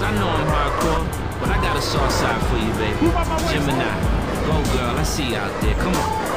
I know I'm hardcore, but I got a soft side for you, baby. Gemini, go girl, I see you out there, come on.